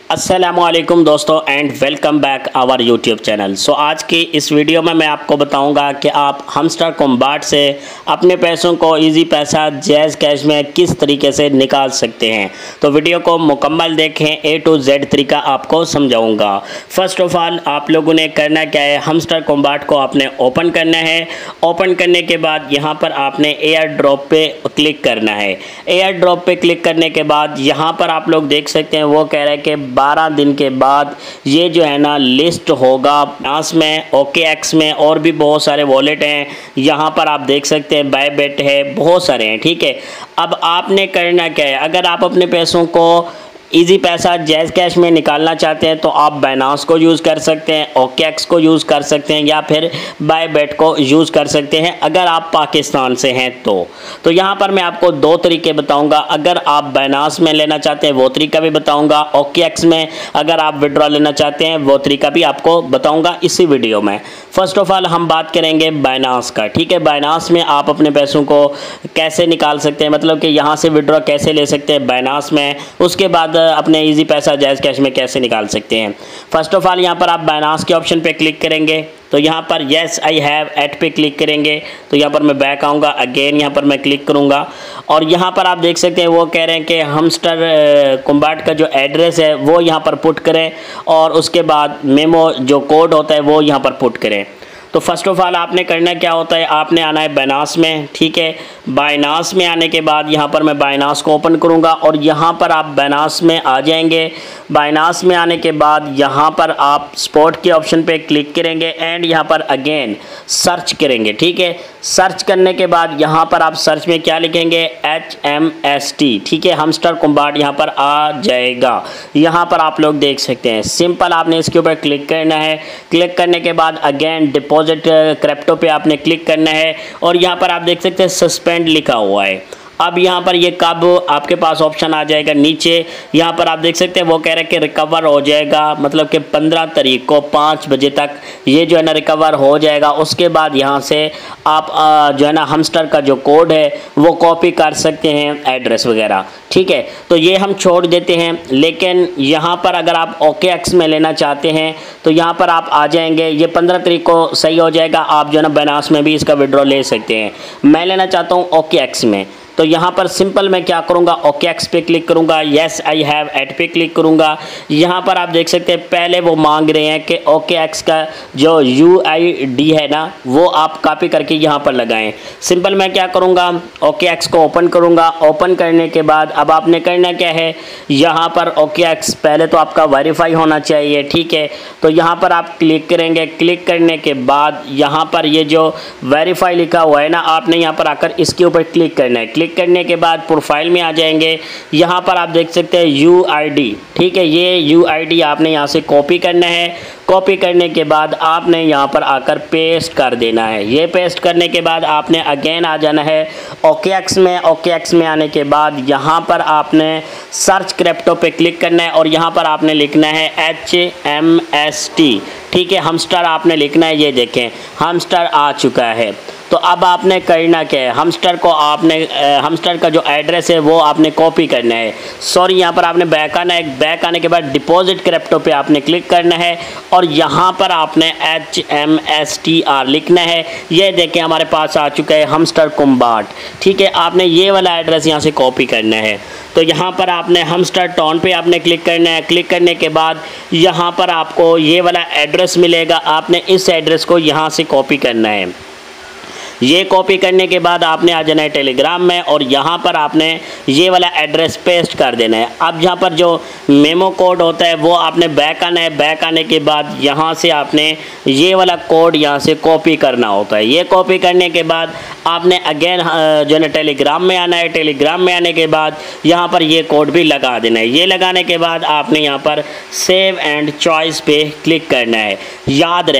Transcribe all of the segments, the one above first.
अस्सलामुअलैकुम दोस्तों and welcome back our YouTube channel. So आज की इस वीडियो में मैं आपको बताऊंगा कि आप हमस्टर कॉम्बैट से अपने पैसों को इजी पैसा जैज़ कैश में किस तरीके से निकाल सकते हैं। तो वीडियो को मुकम्मल देखें, ए टू जेड तरीका आपको समझाऊंगा। फर्स्ट ऑफ ऑल आप लोगों ने करना क्या है, हमस्टर कॉम्बैट को आपने ओपन करना है। ओपन करने के बाद यहाँ पर आपने एयर ड्रॉप पे क्लिक करना है। एयर ड्रॉप पे क्लिक करने के बाद यहाँ पर आप लोग देख सकते हैं वो कह रहे हैं कि 12 दिन के बाद ये जो है ना लिस्ट होगा बाइनेंस में, OKX में, और भी बहुत सारे वॉलेट हैं। यहाँ पर आप देख सकते हैं बायबिट है, बहुत सारे हैं। ठीक है, अब आपने करना क्या है, अगर आप अपने पैसों को इजी पैसा जैज़ कैश में निकालना चाहते हैं तो आप बाइनेंस को यूज़ कर सकते हैं, OKX को यूज़ कर सकते हैं, या फिर बायबिट को यूज़ कर सकते हैं अगर आप पाकिस्तान से हैं तो यहाँ पर मैं आपको दो तरीके बताऊंगा। अगर आप बाइनेंस में लेना चाहते हैं वो तरीका भी बताऊंगा, OKX में अगर आप विड्रॉ लेना चाहते हैं वो तरीका भी आपको बताऊंगा इसी वीडियो में। फर्स्ट ऑफ ऑल हम बात करेंगे बाइनेंस का। ठीक है, बाइनेंस में आप अपने पैसों को कैसे निकाल सकते हैं, मतलब कि यहाँ से विड्रॉ कैसे ले सकते हैं बाइनेंस में, उसके बाद अपने इजी पैसा जैज़ कैश में कैसे निकाल सकते हैं। फर्स्ट ऑफ ऑल यहाँ पर आप बाइनेंस के ऑप्शन पे क्लिक करेंगे तो यहाँ पर येस आई हैव एट पे क्लिक करेंगे तो यहाँ पर मैं बैक आऊँगा, अगेन यहाँ पर मैं क्लिक करूँगा और यहाँ पर आप देख सकते हैं वो कह रहे हैं कि हमस्टर कॉम्बैट का जो एड्रेस है वो यहाँ पर पुट करें और उसके बाद मेमो जो कोड होता है वो यहाँ पर पुट करें। तो फर्स्ट ऑफ ऑल आपने करना क्या होता है, आपने आना है बाइनेंस में। ठीक है, बाइनेंस में आने के बाद यहाँ पर मैं बाइनेंस को ओपन करूँगा और यहाँ पर आप बाइनेंस में आ जाएंगे। बाइनेंस में आने के बाद यहाँ पर आप स्पॉट के ऑप्शन पे क्लिक करेंगे एंड यहाँ पर अगेन सर्च करेंगे। ठीक है, सर्च करने के बाद यहाँ पर आप सर्च में क्या लिखेंगे, HMST। ठीक है, हमस्टर कॉम्बैट यहाँ पर आ जाएगा। यहाँ पर आप लोग देख सकते हैं, सिंपल आपने इसके ऊपर क्लिक करना है। क्लिक करने के बाद अगेन डिपॉजिट क्रिप्टो पे आपने क्लिक करना है और यहाँ पर आप देख सकते हैं सस्पेंड लिखा हुआ है। अब यहाँ पर ये कब आपके पास ऑप्शन आ जाएगा, नीचे यहाँ पर आप देख सकते हैं वो कह रहे हैं कि रिकवर हो जाएगा, मतलब कि 15 तारीख को 5 बजे तक ये जो है ना रिकवर हो जाएगा। उसके बाद यहाँ से आप जो है ना हमस्टर का जो कोड है वो कॉपी कर सकते हैं, एड्रेस वगैरह। ठीक है, तो ये हम छोड़ देते हैं। लेकिन यहाँ पर अगर आप OKX में लेना चाहते हैं तो यहाँ पर आप आ जाएंगे, ये 15 तारीख को सही हो जाएगा। आप जो है ना बाइनेंस में भी इसका विड्रॉ ले सकते हैं। मैं लेना चाहता हूँ OKX में, तो यहाँ पर सिंपल मैं क्या करूँगा, OKX पे क्लिक करूँगा, येस आई हैव एट पे क्लिक करूँगा। यहाँ पर आप देख सकते हैं पहले वो मांग रहे हैं कि OKX का जो UID है ना वो आप कॉपी करके यहाँ पर लगाएं। सिंपल मैं क्या करूँगा, OKX को ओपन करूँगा। ओपन करने के बाद अब आपने करना क्या है, यहाँ पर OKX पहले तो आपका वेरीफाई होना चाहिए। ठीक है, तो यहाँ पर आप क्लिक करेंगे। क्लिक करने के बाद यहाँ पर ये जो वेरीफाई लिखा हुआ है ना, आपने यहाँ पर आकर इसके ऊपर क्लिक करना है। क्लिक करने के बाद प्रोफाइल में आ जाएंगे। यहाँ पर आप देख सकते हैं UID। ठीक है, ये UID आपने यहाँ से कॉपी करना है। कॉपी करने के बाद आपने यहाँ पर आकर पेस्ट कर देना है। ये पेस्ट करने के बाद आपने अगेन आ जाना है OKX में। OKX में आने के बाद यहाँ पर आपने सर्च क्रिप्टो पे क्लिक करना है और यहाँ पर आपने लिखना है HMST। ठीक है, हमस्टर आपने लिखना है। ये देखें हमस्टर आ चुका है। तो अब आपने करना क्या है, हमस्टर को आपने हमस्टर का जो एड्रेस है वो आपने कॉपी करना है। सॉरी, यहाँ पर आपने बैक आना है। बैक आने के बाद डिपॉजिट क्रिप्टो पे आपने क्लिक करना है और यहाँ पर आपने HMSTR लिखना है। ये देखें हमारे पास आ चुका है हमस्टर कॉम्बैट। ठीक है, आपने ये वाला एड्रेस यहाँ से कॉपी करना है। तो यहाँ पर आपने हमस्टर टाउन पे आपने क्लिक करना है। क्लिक करने के बाद यहाँ पर आपको ये वाला एड्रेस मिलेगा। आपने इस एड्रेस को यहाँ से कॉपी करना है। ये कॉपी करने के बाद आपने आ जाना है टेलीग्राम में और यहाँ पर आपने ये वाला एड्रेस पेस्ट कर देना है। अब यहाँ पर जो मेमो कोड होता है वो आपने बैक आना है। बैक आने के बाद यहाँ से आपने ये वाला कोड यहाँ से कॉपी करना होता है। ये कॉपी करने के बाद आपने अगेन जो है ना टेलीग्राम में आना है। टेलीग्राम में आने के बाद यहाँ पर ये कोड भी लगा देना है। ये लगाने के बाद आपने यहाँ पर सेव एंड चॉइस पे क्लिक करना है। याद रहे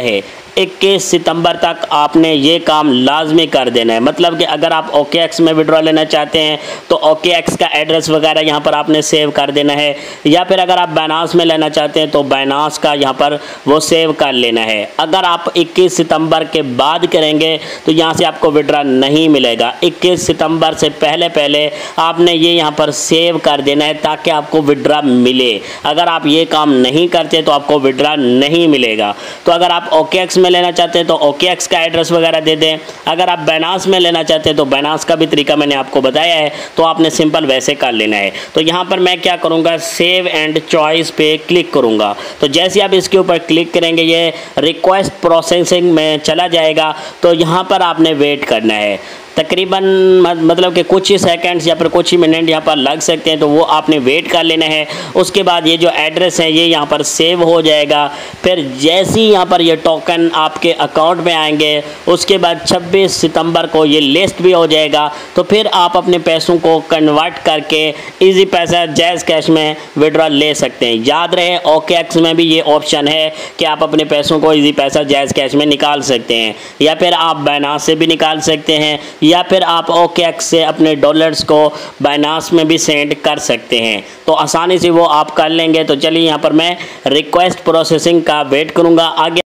21 सितंबर तक आपने ये काम लाजमी कर देना है। मतलब कि अगर आप OKX में विड्रॉ लेना चाहते हैं तो OKX का एड्रेस वगैरह यहाँ पर आपने सेव कर देना है, या फिर अगर आप बाइनांस में लेना चाहते हैं तो बाइनांस का यहाँ पर वो सेव कर लेना है। अगर आप 21 सितंबर के बाद करेंगे तो यहाँ से आपको विड्रॉ नहीं मिलेगा। 21 सितंबर से पहले पहले आपने ये यहाँ पर सेव कर देना है ताकि आपको विड्रॉ मिले। अगर आप ये काम नहीं करते तो आपको विड्रॉ नहीं मिलेगा। तो अगर आप OKX में लेना चाहते हैं तो OKX का एड्रेस वगैरह दे दें। अगर आप बाइनांस में लेना चाहते हैं तो बाइनांस का भी तरीका मैंने आपको बताया है, तो आपने सिंपल वैसे कर लेना है। तो यहाँ पर मैं क्या करूँगा, सेव एंड चॉइस पे क्लिक करूँगा। तो जैसे आप इसके ऊपर क्लिक करेंगे ये रिक्वेस्ट प्रोसेसिंग में चला जाएगा। तो यहाँ पर आपने वेट करना है, तकरीबन मतलब कि कुछ ही सेकंड्स या फिर कुछ ही मिनट यहाँ पर लग सकते हैं, तो वो आपने वेट कर लेना है। उसके बाद ये जो एड्रेस है ये यहाँ पर सेव हो जाएगा। फिर जैसे ही यहाँ पर ये टोकन आपके अकाउंट में आएंगे उसके बाद 26 सितंबर को ये लिस्ट भी हो जाएगा। तो फिर आप अपने पैसों को कन्वर्ट करके इजी पैसा जैज़ कैश में विड्रॉ ले सकते हैं। याद रहे OKX में भी ये ऑप्शन है कि आप अपने पैसों को इजी पैसा जैज़ कैश में निकाल सकते हैं, या फिर आप बाइनांस से भी निकाल सकते हैं, या फिर आप OKX से अपने डॉलर्स को बाइनांस में भी सेंड कर सकते हैं। तो आसानी से वो आप कर लेंगे। तो चलिए यहाँ पर मैं रिक्वेस्ट प्रोसेसिंग का वेट करूँगा। आगे